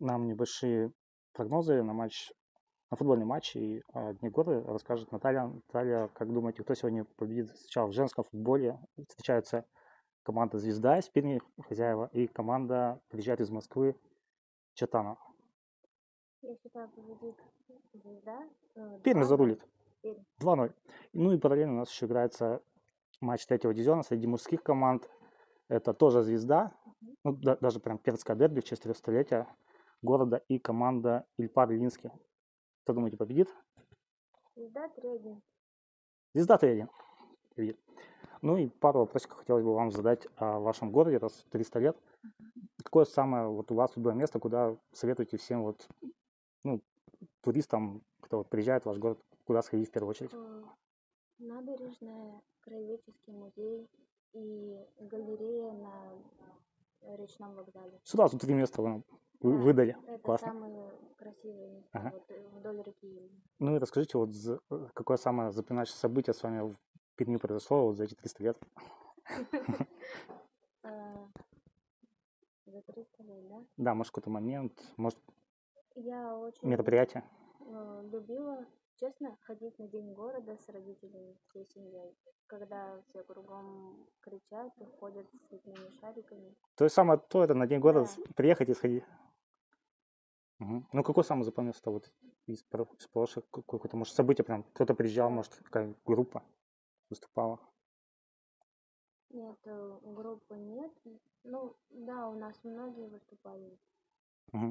нам небольшие прогнозы на футбольный матч и Дни года расскажет Наталья. Наталья, как думаете, кто сегодня победит? Сначала в женском футболе встречаются команда «Звезда» из Перми, хозяева, и команда приезжает из Москвы Чатана. Я считаю, победит «Звезда». Пермь 2-0. зарулит. Пермь. 2-0. Ну и параллельно у нас еще играется матч третьего дивизиона среди мужских команд. Это тоже «Звезда», ну, даже прям пермское дерби в честь 300-летия города и команда Ильпар Илинский. Кто, думаете, победит? «Звезда» 3-1. «Звезда» 3-1 победит. Ну и пару вопросиков хотелось бы вам задать о вашем городе, раз 300 лет. Какое самое вот у вас любое место, куда советуете всем вот, ну, туристам, кто вот приезжает в ваш город, куда сходить в первую очередь? Набережная, краеведческий музей и галерея на речном вокзале. Сразу 3 места вы нам Да, выдали. это Классно. самые красивые места. Ага. Вот вдоль реки. Ну и расскажите, вот какое самое запоминающееся событие с вами в Перми произошло вот за эти 300 лет? За 300 лет, да? Да, может какой-то момент, может Я очень мероприятие. любила, честно, ходить на День города с родителями, всей семьей. Когда все кругом кричат и ходят с цветными шариками. То есть самое то, это на День города Да. приехать и сходить. Угу. Ну какой самый запомнился вот из прошлых, какое-то, может, событие прям, кто-то приезжал, может, какая группа выступала? Нет, группы нет. Ну, да, у нас многие выступали. Угу.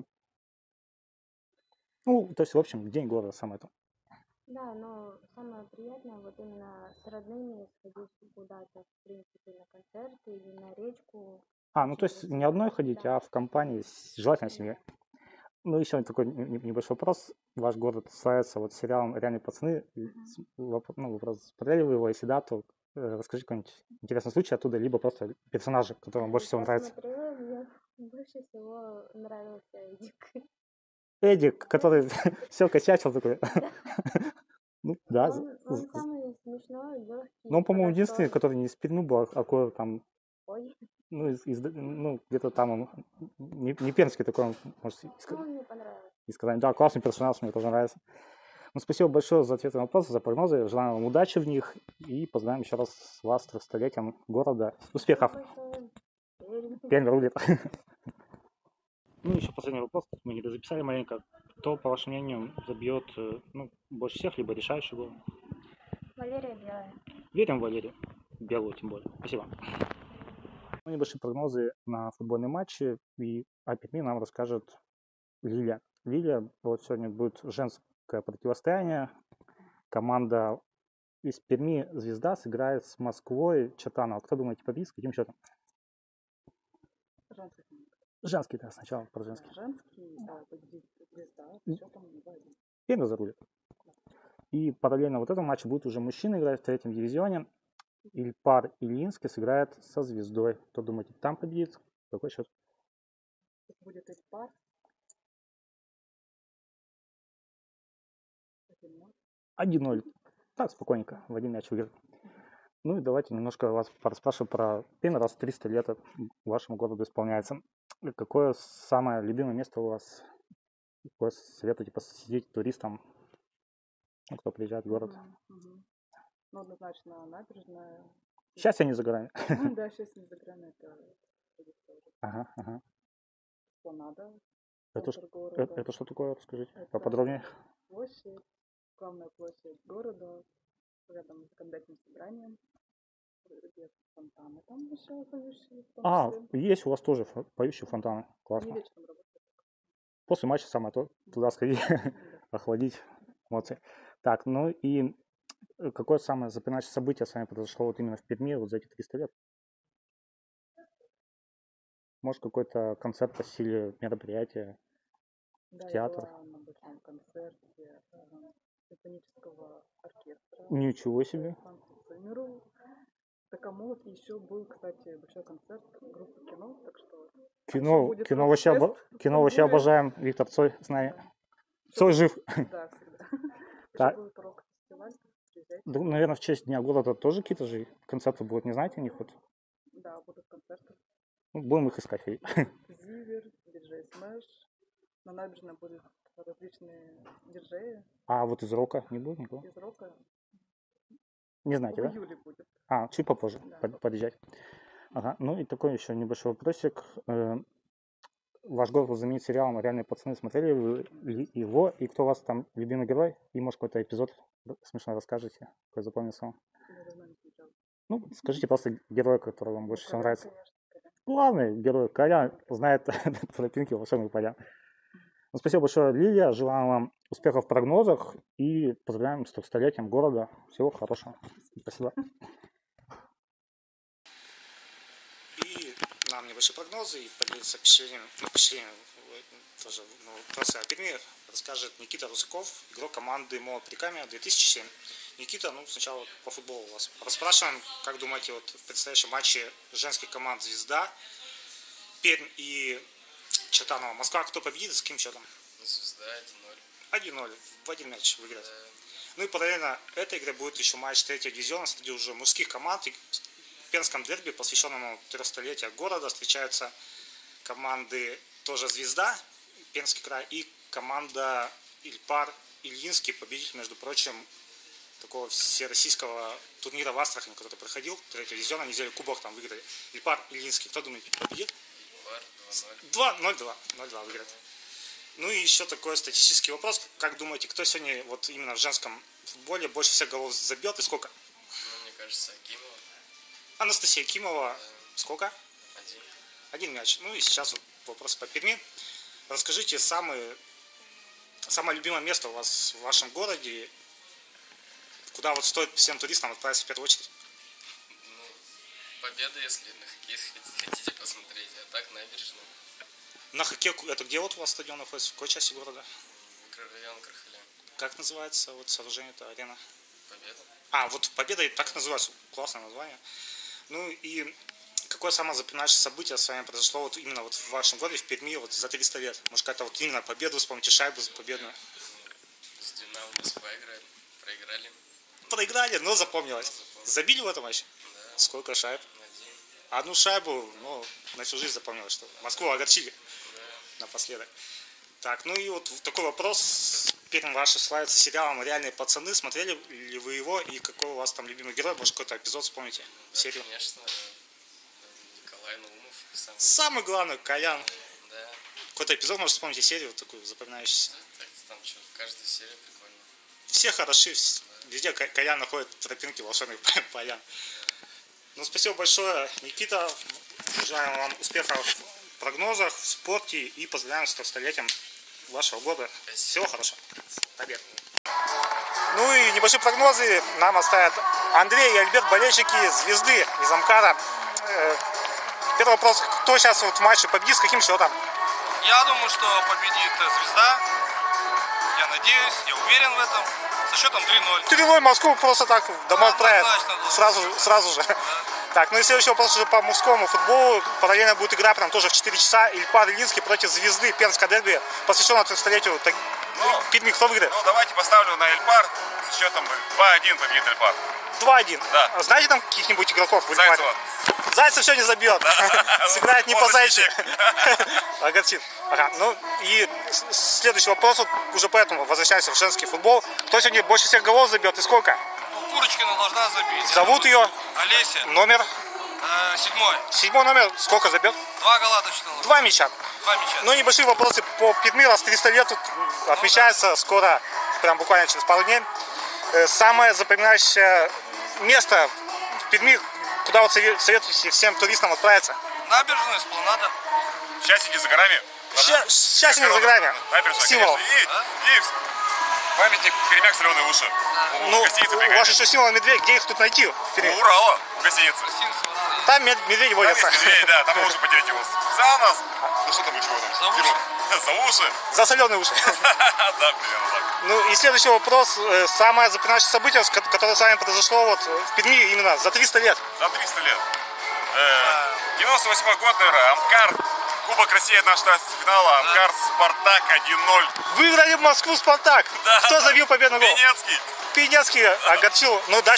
Ну, то есть, в общем, День города самое то. Да, но самое приятное вот именно с родными сходить куда-то, в принципе, на концерт или на речку. Ну то есть не одной ходить, Да. а в компании, желательно семьей. Ну, еще такой небольшой вопрос. Ваш город славится вот сериалом «Реальные пацаны». Вопрос, смотрели вы его, если да, то расскажи какой-нибудь интересный случай оттуда, либо просто персонажи, который вам больше всего Я нравится. смотрела, мне больше всего нравился Эдик. Эдик, который все косячил такой. Ну, да. Он самый смешной, легкий. Ну, он, по-моему, единственный, который не из Перми был, а какой там, Ой, ну, где-то там он, не пермский такой, он, может, мне понравилось. из Казани. Да, классный персонаж, мне тоже нравится. Ну, спасибо большое за ответы на вопросы, за прогнозы. Желаем вам удачи в них и поздравим еще раз с вас с 300-летием города. Успехов! Пермь рулит. Ну, еще последний вопрос, мы не записали маленько. Кто, по вашему мнению, забьет больше всех, либо решающий гол? Валерия Белая. Верим в Валерию, белую тем более. Спасибо. Небольшие прогнозы на футбольные матчи, и о Перми нам расскажет Лилия. Лилия, вот сегодня будет женское противостояние. Команда из Перми «Звезда» сыграет с Москвой Чатана. Кто думаете, победит, с каким счетом? Женский, да, сначала про женский. Женский, победит «Звезда» с счетом 2-1. Пермь зарулит. И параллельно вот этом матче будет уже мужчина играть в третьем дивизионе. Ильпар Илинский сыграет со «Звездой». Кто думаете, там победит? Какой счет? Будет Ильпар. 1-0. Так, спокойненько, в один мяч выиграет. Ну и давайте немножко вас пораспрашиваю про Пермь, раз 300 лет вашему городу исполняется. Какое самое любимое место у вас? Какое советуете посетить туристам, кто приезжает в город? Ну, однозначно набережная. Счастье не за горами. Да, счастье не за горами. Ага. Планада. Это что такое, расскажите поподробнее. Площадь, главная площадь города, рядом с законодательным собранием. Фонтаны там еще поющие. Есть у вас тоже поющие фонтаны. Классно. После матча самое то, туда сходить, охладить эмоции. Так, ну и какое самое запоминающееся событие с вами произошло вот именно в Перми вот за эти 300 лет? Может, какой-то концерт по стиле мероприятия, театр? Я была на большом концерте симфонического оркестра. Ничего себе. Такому еще был, кстати, большой концерт группы «Кино», так что... Кино вообще обожаем. Виктор Цой с нами. Цой жив. Да, всегда. Еще будет рок-фестиваль. Наверное, в честь Дня города тоже какие-то же концерты будут, не знаете о них? Вот? Да, будут концерты. Будем их искать. Зивер, диджей Смэш, На набережной будут различные диджеи А вот из рока не будет никого? из рока. Не знаете, В да? июле будет. А, чуть попозже Да. подъезжать. Ага, ну и такой еще небольшой вопросик. Ваш город заменит сериалом «Реальные пацаны». Смотрели вы его? И кто у вас там любимый герой? И, может, какой-то эпизод смешно расскажете, какой запомнился вам? Я давно не смотрела. Ну, скажите просто героя, который вам больше всего Колян, нравится. конечно, Колян. Главный герой Колян знает тропинки волшебных поля. Ну, спасибо большое, Лилия. Желаю вам успехов в прогнозах и поздравляем с 300-летием города. Всего хорошего. Спасибо. И нам небольшие прогнозы и поделиться впечатлением тоже вопросы о Перми расскажет Никита Русаков, игрок команды МО Прикамья 2007. Никита, ну сначала по футболу вас расспрашиваем, как думаете, вот в предстоящем матче женских команд «Звезда», Пермь и Чертаново, Москва, кто победит, с каким счетом? Звезда 1-0. 1-0, в один матч выиграть. Да. Ну и параллельно этой игре будет еще матч третьего дивизиона среди уже мужских команд. И в Пермском дерби, посвященному 300-летию города, встречаются команды тоже «Звезда», Пермский край, и команда Ильпар Ильинский, победитель, между прочим, такого всероссийского турнира в Астрахани, который проходил, третьего дивизиона, неделю кубок там выиграли. Ильпар Ильинский, кто думаете, победит? Ильпар 2-0. 0-2 выиграет. Ну и еще такой статистический вопрос. Как думаете, кто сегодня вот именно в женском футболе больше всех голов забьет и сколько? Ну, мне кажется, Акимова. Анастасия Акимова. Да. Сколько? 1. Один мяч. Ну и сейчас вот вопрос по Перми. Расскажите самое любимое место у вас в вашем городе, куда вот стоит всем туристам отправиться в первую очередь? Ну, Победа, если на хоккей хотите посмотреть, а так набережная. На хоккей, это где вот у вас стадион находится? В какой части города? Микрорайон Крахаля. Как называется вот сооружение-то, арена? Победа. А, вот Победа, так называется, классное название. Ну и какое самое запоминающее событие с вами произошло вот именно вот в вашем городе, в Перми, вот за 300 лет? Может, какая-то вот именно победу, вспомните шайбу победную? С Динамо Москва играли. Проиграли. Проиграли, но запомнилось. Забили в этом матче? Да. Сколько шайб? 1. Одну шайбу, ну, на всю жизнь запомнилось, что Москву огорчили Да. напоследок. Так, ну и вот такой вопрос. Пермь ваша славится сериалом «Реальные пацаны». Смотрели ли вы его и какой у вас там любимый герой? Может, какой-то эпизод вспомните? Да, Серию? конечно. Николай Наумов. Самый главный, Колян. Да. Какой-то эпизод, может, вспомните серию вот такую запоминающуюся? Так-то там что, каждая серия прикольная. Все хороши, везде Колян находит тропинки волшебных полян. Ну, спасибо большое, Никита. Желаем вам успехов в прогнозах, в спорте и поздравляем с 300-летием вашего года. Всего хорошего. Побед. Ну и небольшие прогнозы нам оставят Андрей и Альберт, болельщики «Звезды» из Амкара. Первый вопрос. Кто сейчас вот в матче победит, с каким счетом? Я думаю, что победит «Звезда». Я надеюсь, я уверен в этом. Со счетом 3-0. 3-0 Москву просто так домой отправят. Однозначно, Сразу же. Так, ну и следующий вопрос уже по мужскому футболу. Параллельно будет игра прям тоже в 4 часа. Ильпар Ильинский против «Звезды». Пермское дерби, посвященное 300-летию. Перми кто выиграет? Ну, давайте поставлю на Ильпар. С счетом 2-1 победит Ильпар. 2-1. Да. Знаете там каких-нибудь игроков в Ильпаре? Зайцева. Зайцев все не забьет. Сыграет не по зайчи. Огорчит. Ага. Ну и следующий вопрос, вот уже поэтому возвращаемся в женский футбол. Кто сегодня больше всех голов забьет и сколько? Ну, Курочкина должна забить. Зовут ее? Олеся. Номер? 7-й. 7 номер. Сколько забьет? 2 гола точно. 2 мяча. 2 мяча. Ну и небольшие вопросы по Перми, раз 300 лет тут отмечается скоро, прям буквально через пару дней. Самое запоминающее место в Перми, куда вот советуете всем туристам отправиться? Набережная, Эспланада. Счастье не за горами. Счастье не за грани. Набережная, Символ. конечно. И памятник Перемяк «Соленые уши». Ну, Гостиница у вас «Прикамье». еще символ медведь, где их тут найти? В Перми? У Урала в гостинице. Там медведи Там водятся. есть медведь, да, там можно потерять его. За нас. Ну что там еще в этом? За уши. За уши. За соленые уши. Да, примерно так. Ну и следующий вопрос. Самое запоминающее событие, которое с вами произошло вот в Перми именно за 300 лет. За 300 лет. 98-й год, наверное, Амкар. Кубок России от нашего финала. Амкар, Спартак 1-0. Выиграли Москву Спартак. Да. Кто забил победный гол? Пенецкий. Пенецкий огорчил. Но дальше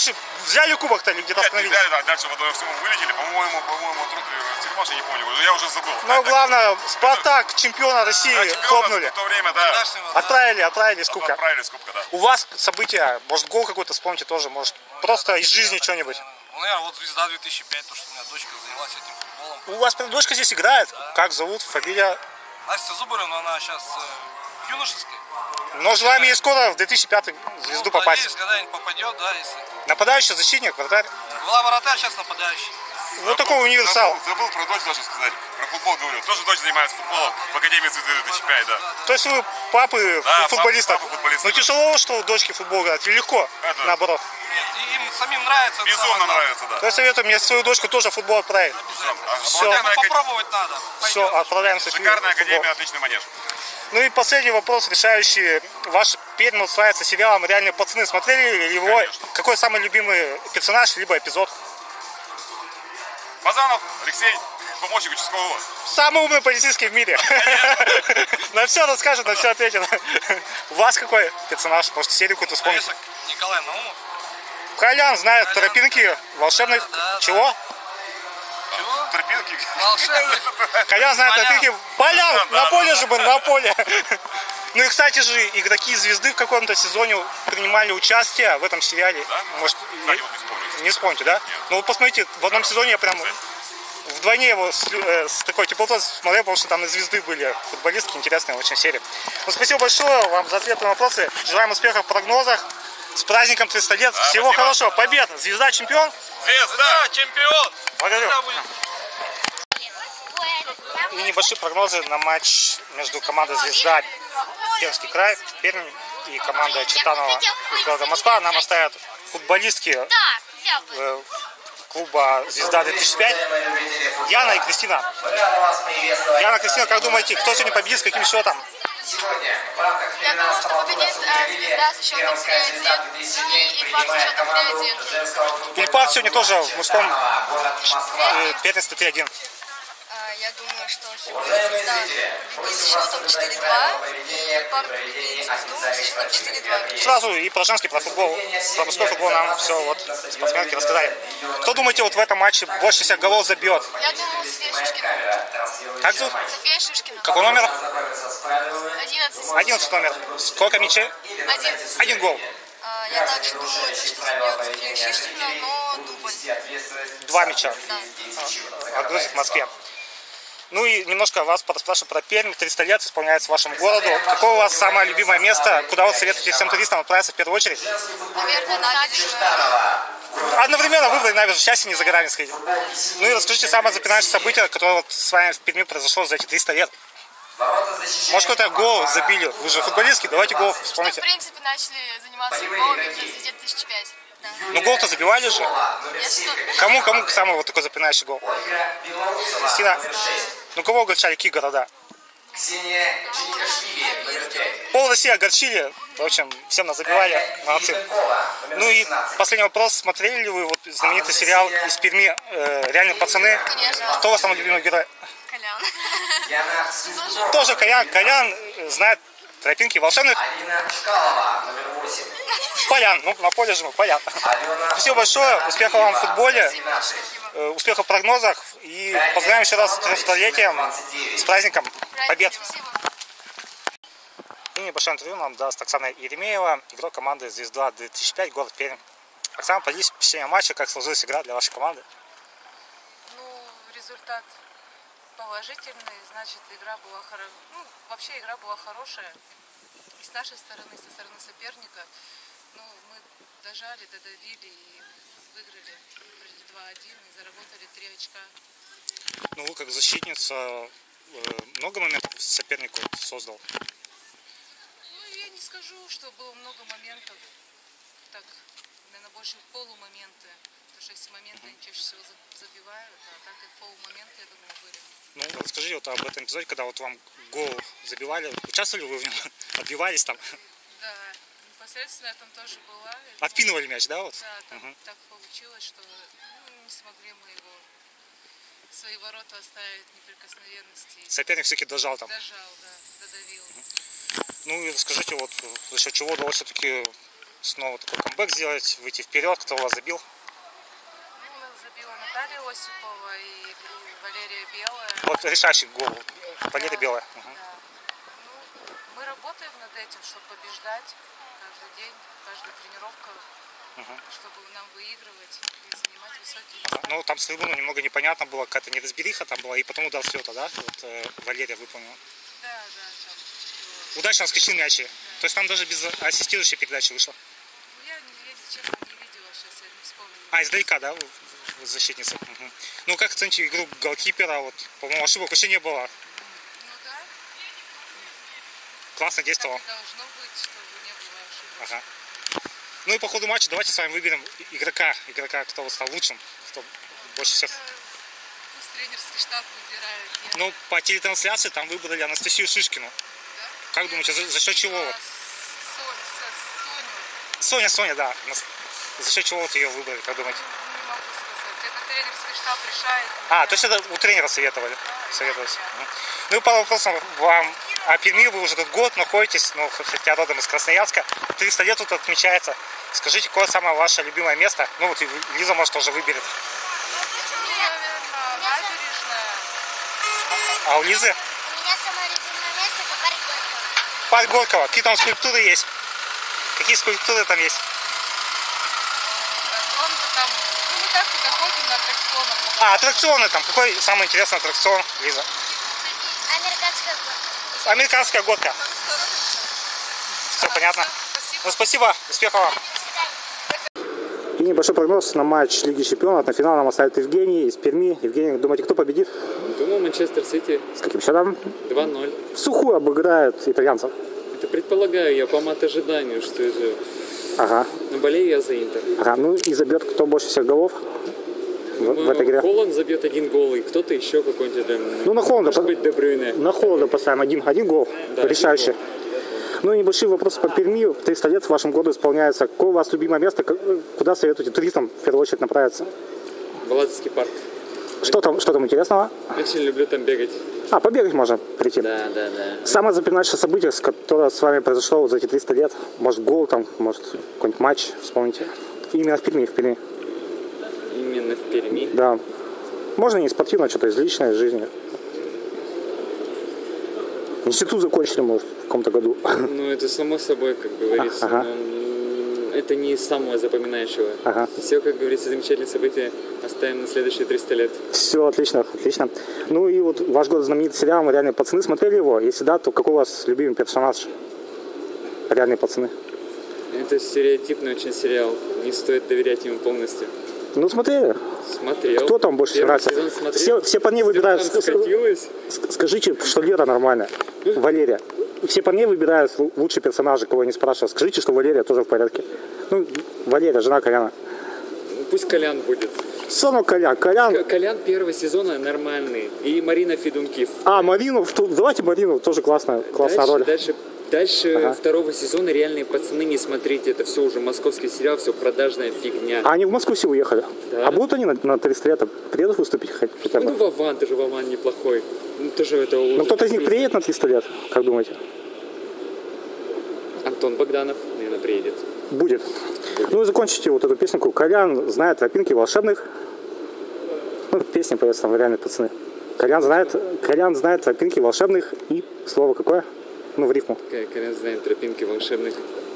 взяли кубок-то или где-то Нет, не остановились? взяли, да, дальше вот всему вылетели, по-моему, Тюрьмаш, я не помню, я уже забыл. Ну, главное, Спартак, чемпиона России, хлопнули. В то время, да. Отправили с кубка. Отправили с кубка, да. У вас события, может, гол какой-то вспомните тоже, может, просто из жизни что-нибудь. Ну, наверное, вот звезда 2005, то, что у меня дочка занялась этим футболом. У вас прям дочка здесь играет? Как зовут? Фамилия? Настя Зубарева, но она сейчас в юношеской. Но желаем ей скоро в 2005 звезду попасть. Надеюсь, когда-нибудь попадет, да, если... Нападающий, защитник, вратарь. Была вратарь, сейчас нападающий. Ну, такой универсал. Забыл про дочь даже сказать. Про футбол говорю. Тоже дочь занимается футболом в Академии Звезды 2005, да. То есть вы папы Да, футболистов? папа футболист. Ну, тяжело, что у дочки футбол играть? Или легко? Это- Наоборот. Нет, и им самим нравится. это Безумно самое главное. нравится, да. То есть советую мне свою дочку тоже в футбол отправить. Всё. Популярная Ну, попробовать надо. Все, Пойдет. отправляем Софию Шикарная в футбол. академия, отличный манеж. Ну и последний вопрос, решающий. Ваш Пермь славится сериалом «Реальные пацаны». Смотрели его? Конечно. Какой самый любимый персонаж, либо эпизод? Базанов Алексей, помощник участкового. Самый умный полицейский в мире. На все расскажет, на все ответит. У вас какой персонаж? Может, серию какую-то вспомнить? Конечно, Николай Наумов. Колян знает Колян. тропинки волшебных. Да. Чего? Чего? Тропинки. Волшебник. Колян знает Полян. тропинки. Полян! Да, На поле да. же бы, на поле. Ну и, кстати же, игроки «Звезды» в каком-то сезоне принимали участие в этом сериале. Да? Может, Кстати, вот не вспомню. не вспомните, да? Ну вот посмотрите, в одном сезоне я прям вдвойне его с такой теплотой смотрел, потому что там и «Звезды» были футболистки, интересная очень серия. Ну, спасибо большое вам за ответы на вопросы. Желаем успехов в прогнозах. С праздником 300 лет. Всего спасибо. хорошего. Побед. «Звезда» чемпион. Звезда! Чемпион. Благодарю. Всегда будет. И небольшие прогнозы на матч между командой «Звезда» Пермский край, Пермь и командой Чертанова из города Москва. Нам оставят футболистки клуба «Звезда» 2005 Яна и Кристина. Яна, Кристина, как думаете, кто сегодня победит, с каким счетом? Я думаю, что победит «Звезда» с счетом 3-1 и «Ильпар» с счетом 3-1. Ильпар сегодня тоже в мужском первенстве 3-1. Я думаю, что сегодня «Звезда» победит с счетом 4-2 и «Ильпар» победит «Звезду» с счетом 4-2. Сразу и про женский, про футбол, про мужской футбол нам все вот спортсменки рассказали. Кто, думаете, вот в этом матче больше всех голов забьет? Я думаю, София Шишкина. Как зовут? София Шишкина. Какой номер? 11. 11 номер. Сколько мячей? 1. 1 гол. Я также думаю, что забьет София Шишкина, но дубль. 2 мяча. Да. Отгрузит в Москве. Ну и немножко вас поспрашиваю про Пермь. 300 лет исполняется вашему городу. Какое у вас самое любимое место? Куда вы советуете всем туристам отправиться в первую очередь? Наверное, набережная. Одновременно выбрали набережную счастья, не за горами сходить. Ну и расскажите самое запоминающее событие, которое вот с вами в Перми произошло за эти 300 лет. Может, какой-то гол забили? Вы же футболистки, давайте гол Что, в вспомните. принципе, начали заниматься футболом в «Звезде» 2005. Да. Ну гол-то забивали же. Конечно. Кому самый вот такой запоминающий гол? Кристина, ну кого огорчали, какие города? Пол России огорчили. В общем, всем нас забивали. Молодцы. Ну и последний вопрос. Смотрели ли вы вот знаменитый сериал из Перми «Реальные пацаны»? Конечно. Кто у вас самый любимый герой? Колян. Тоже Колян. Колян знает тропинки волшебных. Полян. Ну, на поле же мы, Полян. Спасибо большое. Успехов вам в футболе. Успехов в прогнозах. И поздравляем еще раз с 300-летием. С праздником. Побед. Спасибо. И небольшое интервью нам даст Оксана Еремеева, игрок команды «Звезда» 2005, город Пермь. Оксана, поделитесь впечатлением матча, как сложилась игра для вашей команды? Ну, результат положительный, значит, игра была хорошая. Ну, вообще игра была хорошая. И с нашей стороны, и со стороны соперника. Ну, мы дожали, додавили и выиграли 2-1 и заработали 3 очка. Ну, вы как защитница много моментов сопернику создал? Ну, я не скажу, что было много моментов. Так, наверное, больше полумоменты. Потому что если моменты они чаще всего забивают, а так и полумоменты, я думаю, были. Ну, расскажите вот об этом эпизоде, когда вот вам гол забивали. Участвовали вы в нем? Отбивались там? Да, непосредственно я там тоже была. Отпинывали мяч, да? Вот? Да, там Мгм. так получилось, что не смогли мы его в свои ворота оставить неприкосновенности. Соперник все-таки дожал там. Дожал, да, додавил. Ну и расскажите, вот за счет чего удалось все-таки снова такой камбэк сделать, выйти вперед? Кто у вас забил? Ну, у нас забила Наталья Осипова и Валерия Белая. Вот решающий гол. Валерия Белая. Да. Ну, мы работаем над этим, чтобы побеждать каждый день, каждая тренировка, чтобы нам выигрывать и занимать высокие места. Ну, там с трибуны немного непонятно было, какая-то неразбериха там была, и потом удар с лета, да? Вот Валерия выполнила. Да, там. Удачно скачал мячи. То есть там даже без ассистирующей передачи вышло. Ну, я, честно, не видела, сейчас я не вспомнила. А, издалека, да, защитница? Угу. Ну, как оцените игру голкипера? Вот, по-моему, ошибок вообще не было. Ну да. Классно действовал. Так и должно быть, чтобы не было ошибок. Ага. Ну и по ходу матча давайте с вами выберем игрока, кто стал лучшим, кто больше всех. Пусть тренерский штаб выбирает. Ну, по телетрансляции там выбрали Анастасию Шишкину. Да? Как думаете, за счет чего? Вот? Соню. Соня, да. За счет чего вот ее выбрали, как думаете? Не могу сказать. Это тренерский штаб решает. А, то есть это у тренера советовали? Советовались. Ну и пару вопросов вам о Перми. Вы уже тут год находитесь, ну, хотя родом из Красноярска. 300 лет тут отмечается. Скажите, какое самое ваше любимое место? Ну вот Лиза, может, тоже выберет. Ну, наверное, набережная. А у Лизы? У меня самое любимое место — это парк Горького. Парк Горького. Какие там скульптуры есть? Какие скульптуры там есть? Аттракционы там. Ну, мы так туда ходим на аттракционах. А, аттракционы там. Какой самый интересный аттракцион, Лиза? Американская горка. Американская горка. Все понятно. Спасибо. Ну, спасибо. Успехов вам. И небольшой прогноз на матч Лиги Чемпионов. На финал нам оставит Евгений из Перми. Евгений, думаете, кто победит? Думаю, Манчестер Сити. С каким счетом? 2-0. В сухую обыграют итальянцев. Это предполагаю я по мат-ожиданию, что это... Ага. Но болею я за Интер. Ага. Ну и забьет кто больше всех голов в этой игре? Холланд забьет 1 гол, и кто-то еще какой-нибудь там... Ну, на Холланда. Может быть, Де Брюйне. На Холланда поставим один гол. Да, решающий. 1 гол. Ну и небольшие вопросы по Перми. 300 лет в вашем году исполняется. Какое у вас любимое место? Куда советуете туристам в первую очередь направиться? Балазовский парк. Что там интересного? Очень люблю там бегать. А, побегать можно прийти. Да. Самое запоминающее событие, которое с вами произошло за эти 300 лет, может гол там, может какой-нибудь матч, вспомните. Именно в Перми. Именно в Перми? Да. Можно не спортивно, что-то из личной жизни. Институт закончили, может, в каком-то году. Ну, это само собой, как говорится. Ага. Но это не самое запоминающего. Ага. Все, как говорится, замечательные события оставим на следующие 300 лет. Все, отлично. Ну и вот ваш год знаменитый сериал «Реальные пацаны». Смотрели его? Если да, то какой у вас любимый персонаж? «Реальные пацаны». Это стереотипный очень сериал. Не стоит доверять ему полностью. Ну, смотрели? Смотрел. Кто там больше нравится? Все парни выбирают. Скажите, что Лера нормальная. Валерия. Все парни выбирают лучшие персонажи, кого я не спрашиваю. Скажите, что Валерия тоже в порядке. Ну, Валерия, жена Коляна. Пусть Колян будет. Все равно Колян. Колян первого сезона нормальный. И Марина Федункив. А, Марину. Давайте Марину. Тоже классная роль. Дальше второго сезона «Реальные пацаны» не смотрите. Это все уже московский сериал, все продажная фигня. А они в Москву все уехали? Да. А будут они на 300 лет приедут выступить хотя бы? Ну, Вован, тоже Вован неплохой. Ну, тоже это ну, кто-то из них приедет на 300 лет, как думаете? Антон Богданов, наверное, приедет. Будет. Ну и закончите вот эту песенку. Колян знает тропинки волшебных. Ну, песня поется там «Реальные пацаны». Колян знает тропинки волшебных. И слово какое? Ну, в рифму. Колян знает тропинки волшебных.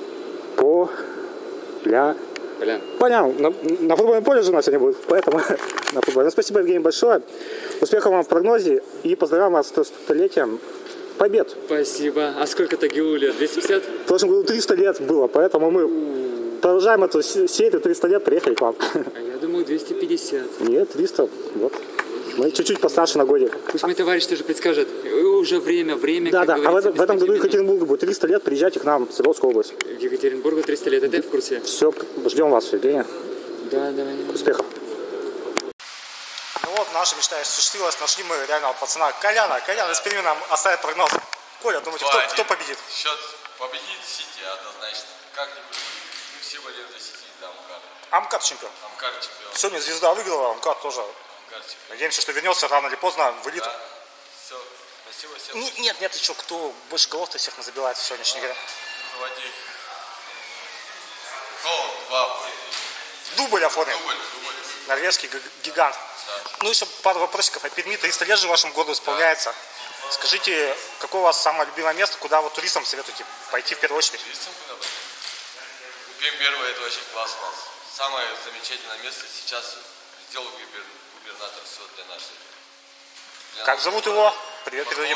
Полян. На футбольном поле жена сегодня будет, поэтому на футболе. Ну, спасибо, Евгений, большое. Успехов вам в прогнозе и поздравляем вас с столетием побед. Спасибо. А сколько-то Гилу лет? 250? В прошлом году 300 лет было, поэтому мы продолжаем эту серию 300 лет, приехали к вам. А я думал 250. Нет, 300, вот. Мы чуть-чуть постарше на годик. Пусть мой товарищ тоже подскажет. Уже время. Да. А в этом году Екатеринбургу будет 300 лет. Приезжайте к нам в Свердловскую область. В Екатеринбургу 300 лет. Это я в курсе. Все, ждем вас, Евгения. Да, давай. Успехов. Ну вот, наша мечта осуществилась. Нашли мы реального пацана Коляна. Колян из Перми нам оставит прогноз. Коля, думаете, кто победит? Счет победит Сити однозначно. Как-нибудь. Мы все болеем за Сити, да, Амкар. Амкар чемпион. Амкар чемпион. Сегодня звезда выиграла, Амкар тоже. Надеемся, что вернется рано или поздно в элиту. Да. Все. Спасибо всем. Нет, еще кто больше голов-то всех забивает в сегодняшней игре. Владей. 2 будет. Дубль оформил. Дубль. Норвежский гигант. Да. Ну, еще пару вопросиков о Перми. 300 лет же вашему городу исполняется. Скажите, какое у вас самое любимое место, куда вот туристам советуете пойти в первую очередь? Туристам куда пойти? Пермь первое, это очень классно. Самое замечательное место сейчас сделал губернатор все для нашей. Как зовут его? Привет передадим.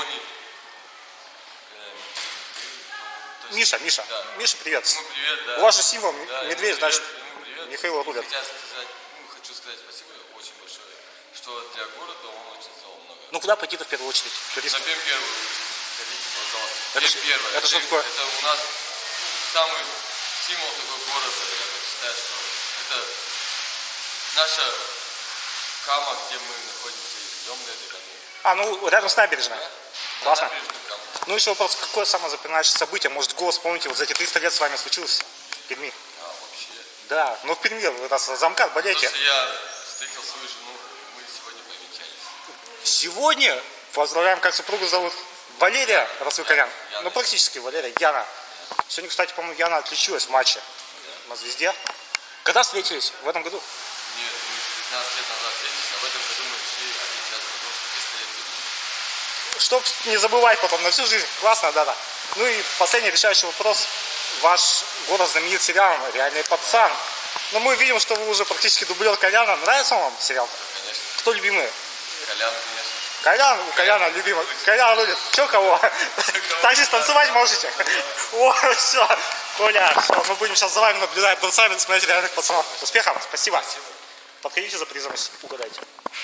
Миша. Да. Миша, привет. Привет, да. У вас же символ медведь, значит, привет. Михаил рулит. Хочу сказать спасибо очень большое, что для города он очень сделал много. Ну, куда пойти-то в первую очередь? Туристам? На Пермь первую сходите, пожалуйста. Это Пермь первое. это что такое? Это у нас самый символ такой города. Я так считаю, что это наша Кама, где мы находимся и живем на этой Каме. Ну, рядом с набережной. Да? Классно. Набережную Каму. Ну, еще вопрос, какое самое запоминающее событие? Может, голос, помните, вот за эти 300 лет с вами случилось в Перми? Вообще. Да, но в Перми вы нас за МКАД болеете. Потому что я встретил свою жену, мы сегодня повенчались. Сегодня поздравляем, как супругу зовут? Валерия Расвыкарян. Яна. Ну, практически Валерия. Яна. Сегодня, кстати, по-моему, Яна отличилась в матче на «Звезде». Когда встретились? В этом году? Нет, мы 15 лет назад встретились, а в этом году мы решили отмечать продолжение 300 лет Перми. Чтоб не забывать потом на всю жизнь. Классная дата. Ну и последний решающий вопрос. Ваш город знаменит сериалом «Реальный пацан». Но мы видим, что вы уже практически дублер Коляна. Нравится вам сериал? Конечно. Кто любимый? Колян, конечно. Колян, у Коляна любимый. Колян рулит. Че кого? Также танцевать можете? О, все. Коля, все, мы будем сейчас за вами наблюдать, сами смотреть «Реальных пацанов». Успехов, спасибо. Подходите за призом, если угадайте.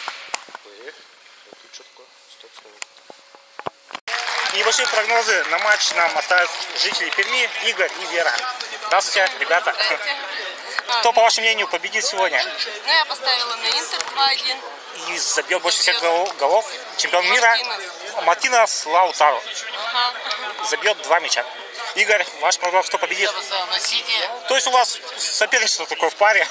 Тут что такое? Стоп. Небольшие прогнозы на матч нам оставят жители Перми, Игорь и Вера. Здравствуйте, ребята. Кто, по вашему мнению, победит сегодня? Ну, я поставила на Интер 2-1. И забьет больше всех голов чемпион мира Мартинес Лаутаро. Забьет 2 мяча. Игорь, ваш прогноз, кто победит? Я поставил на Сити. То есть у вас соперничество такое в паре?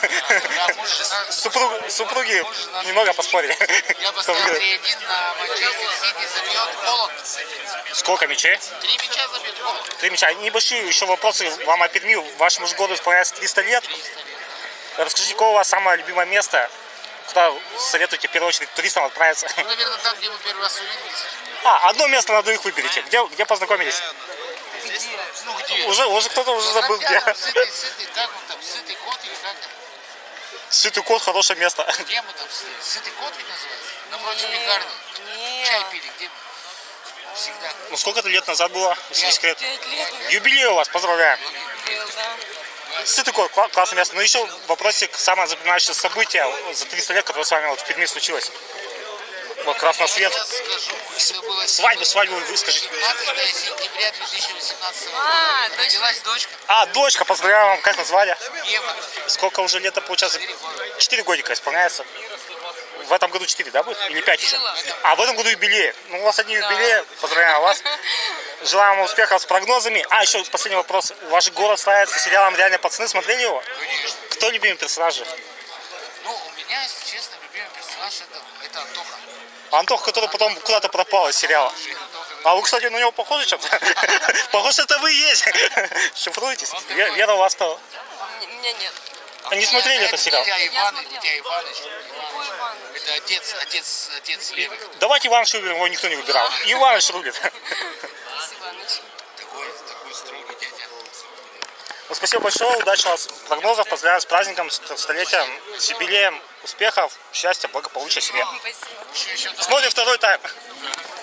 Супруги немного поспорили. Я поставил 3-1 на Манчестер Сити, забьет Холланд. Сколько мячей? 3 мяча забьет Холланд. 3 мяча. Небольшие еще вопросы вам о Перми. Вашему же году исполняется 300 лет. 300 лет. Расскажите, какое у вас самое любимое место, куда советуете в первую очередь туристам отправиться? Ну, наверное, там, где мы первый раз увиделись. Одно место на двоих выберите. Где познакомились? Ну, где? Уже кто-то уже забыл, где. Сытый, как он там, сытый кот или как? Сытый кот, хорошее место. Где мы там сидели? Сытый кот ведь называется? Напротив пекарни. Чай пили, где мы? Всегда. Ну, сколько это лет назад было, если не секрет? 5 лет. Юбилей у вас, поздравляем. Да. Сытый кот, классное место. Но еще вопросик, самое запоминающее событие за 300 лет, которое с вами вот в Перми случилось. Вот Красноцвет. Я скажу, это было Свадьбу вы скажите. 17 сентября 2018 года. Родилась дочка. Дочка, поздравляю вам. Как назвали? Ева. Сколько уже лет получается? 4 годика исполняется. В этом году 4, да, будет? Или 5 еще? А в этом году юбилей. Ну, у вас одни юбилеи. Поздравляю вас. Желаем вам успехов с прогнозами. Еще последний вопрос. Ваш город славится сериалом «Реальные пацаны». Смотрели его? Конечно. Кто любимый персонаж? Ну, у меня, если честно, любимый персонаж это Антоха. Антох, который потом куда-то пропал из сериала. А вы, кстати, на него похожи чем-то? Похоже, это вы и есть. Шифруетесь? Вера, у вас кто? У меня нет. Не смотрели этот сериал? У тебя Иваныч. Какой Иван? Это отец Левы. Давайте Иваныч выберем, его никто не выбирал. Иваныч рулит. Иваныч. Такой строгий дядя. Ну, спасибо большое, удачного прогнозов, поздравляю с праздником, с столетием, с юбилеем, успехов, счастья, благополучия себе. Спасибо. Смотрим второй тайм.